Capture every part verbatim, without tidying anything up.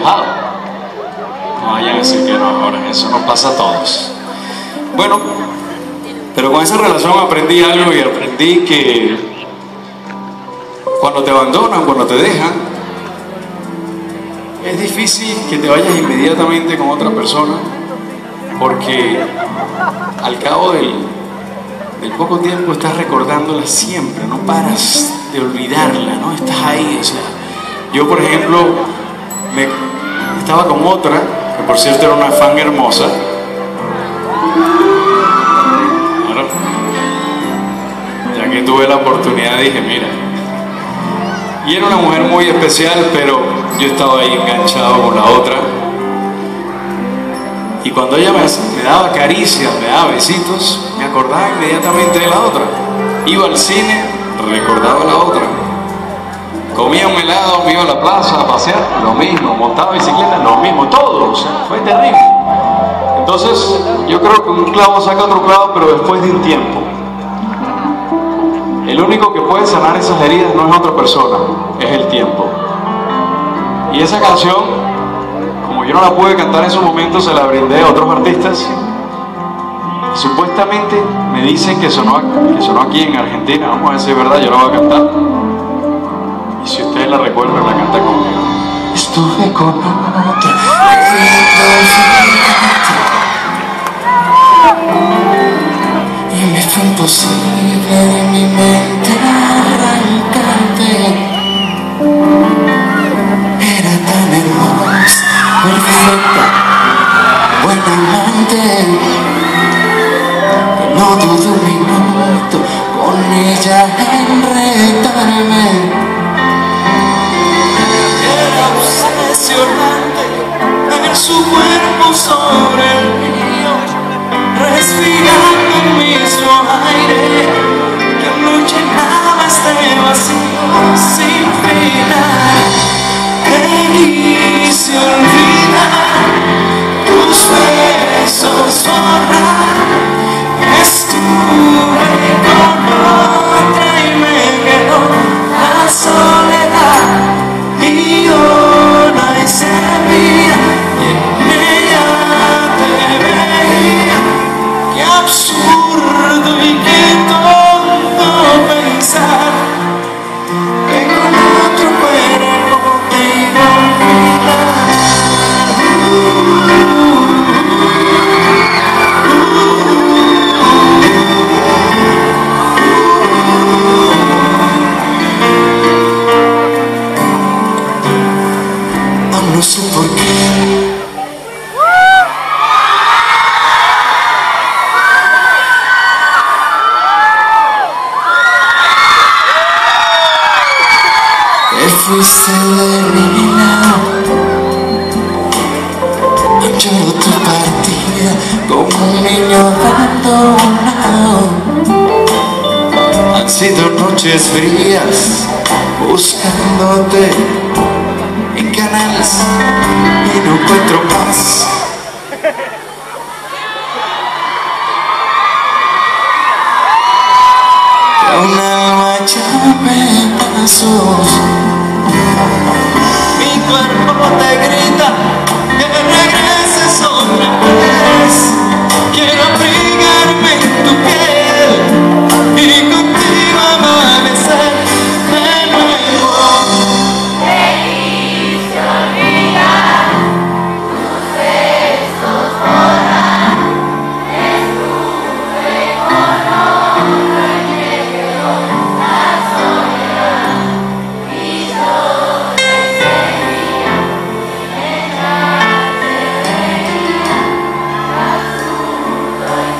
dejado. No vayan a decir que no, ahora eso nos pasa a todos. Bueno, pero con esa relación aprendí algo y aprendí que cuando te abandonan, cuando te dejan, es difícil que te vayas inmediatamente con otra persona, porque al cabo del, del poco tiempo estás recordándola siempre, no paras de olvidarla, ¿no? Estás ahí, o sea, yo por ejemplo me, estaba con otra, que por cierto era una fan hermosa. Ahora, ya que tuve la oportunidad dije, mira, y era una mujer muy especial, pero yo estaba ahí enganchado con la otra. Y cuando ella me, me daba caricias, me daba besitos, me acordaba inmediatamente de la otra. Iba al cine, recordaba a la otra. Comía un helado, me iba a la plaza a pasear, lo mismo. Montaba bicicleta, lo mismo. Todo, o sea, fue terrible. Entonces, yo creo que un clavo saca otro clavo, pero después de un tiempo. El único que puede sanar esas heridas no es otra persona, es el tiempo. Y esa canción, como yo no la pude cantar en su momento, se la brindé a otros artistas. Y supuestamente me dicen que sonó, que sonó aquí en Argentina. Vamos a ver si es verdad, yo la voy a cantar. Y si ustedes la recuerdan, la cantan conmigo. Estuve con otra. Y me fue imposible de mi mente arrancarte. Era tan hermosa, perfecta, buena amante, que no dudé un minuto con ella enredarme. Era obsesionante ver su cuerpo sobre el mío, respirando el mismo aire que no llenaba este vacío sin final. Quise olvidar tus besos, borrar. Estuve con otra y me quedó la soledad. Y yo no sabía que en ella te veía. Qué absurdo y qué tonto pensar que con otro cuerpo te iba a olvidar. Aún no sé por qué. Te fuiste de mi lado, y lloro tu partida como un niño abandonado. Han sido noches frías buscándote en canales y no encuentro más. Que un alma hecha pedazos. Mi cuerpo te grita que regreses otra vez. Quiero abrigarme en tu piel y contigo amanecer de nuevo. Te hice olvidar tus besos, borrar. Estuve con otra y me quedó la soledad. Y yo desearía que ya te veía. Absurdo.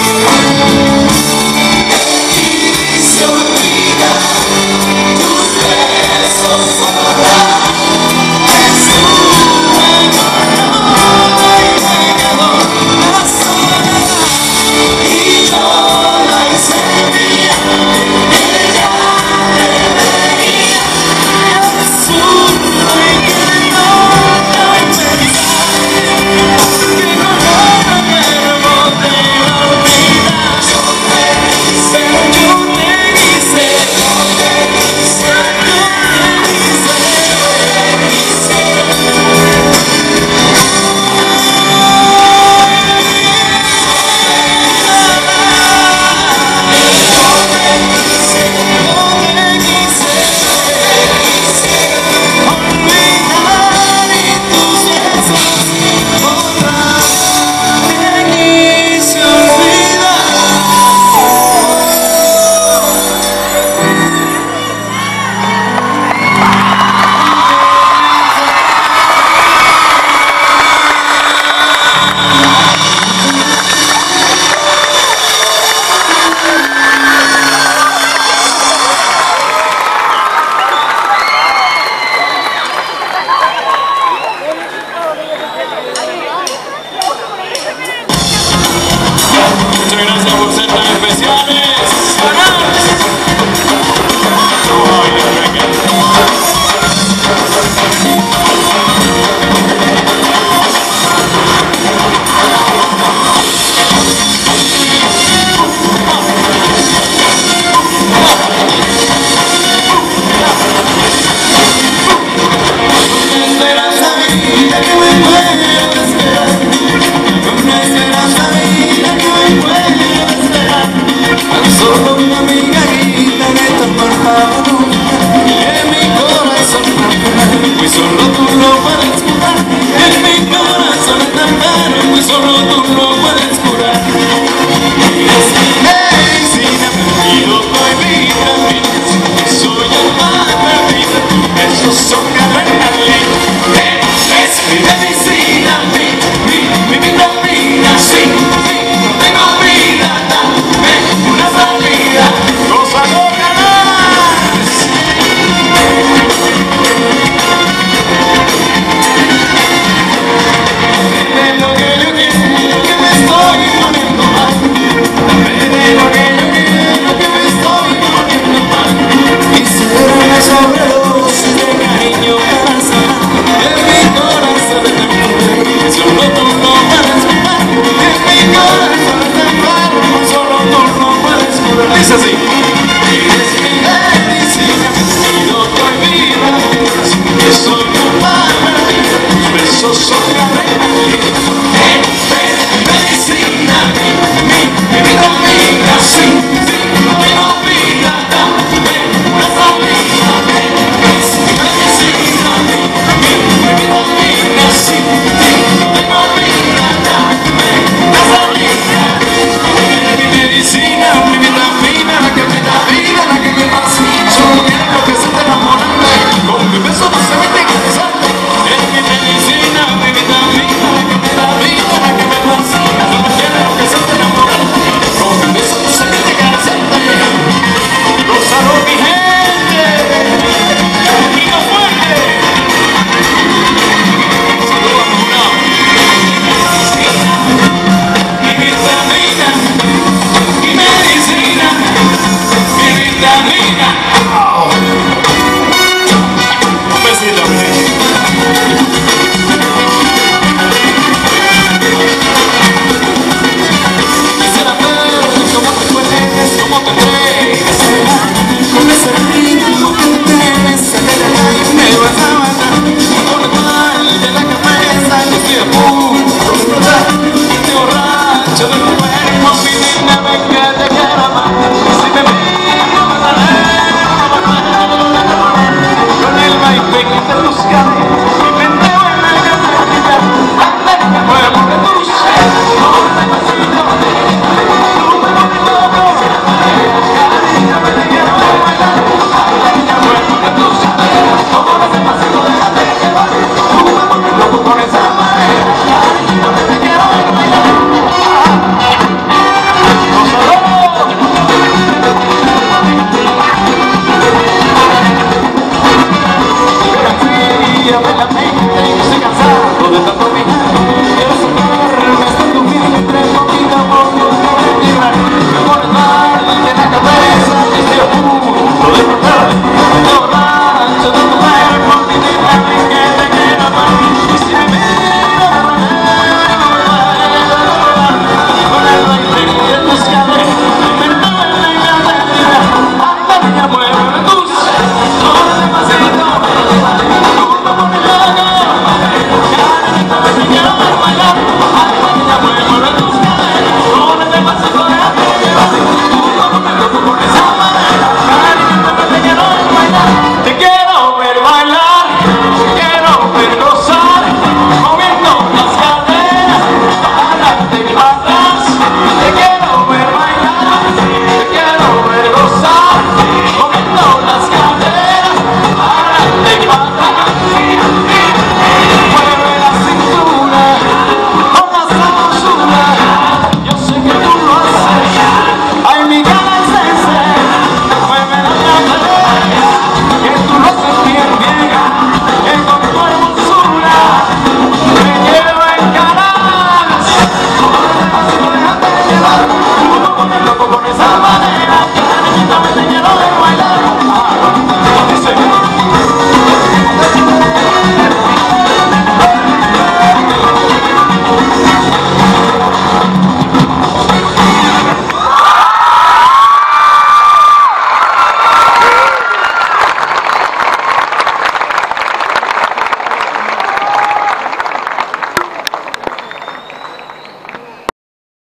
Dice así.